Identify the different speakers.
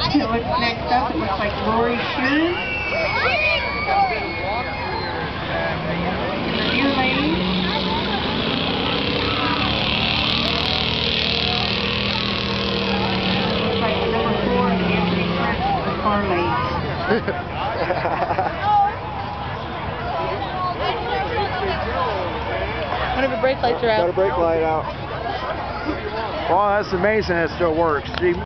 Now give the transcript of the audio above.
Speaker 1: Next up, it looks like Lori Sheeran. The new lady. Looks like number 4 is Anthony Prince, the car lady.
Speaker 2: One of the brake lights are out.
Speaker 3: Got a brake light out. Wow, that's amazing. It still works. See,